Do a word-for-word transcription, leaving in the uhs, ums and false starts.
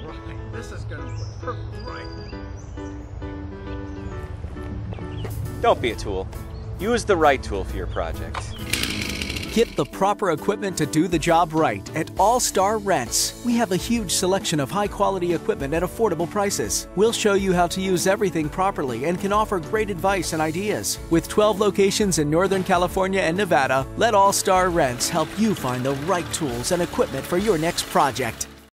right. This is gonna look perfect, right? Don't be a tool. Use the right tool for your project. Get the proper equipment to do the job right at All Star Rents. We have a huge selection of high-quality equipment at affordable prices. We'll show you how to use everything properly and can offer great advice and ideas. With twelve locations in Northern California and Nevada, let All Star Rents help you find the right tools and equipment for your next project.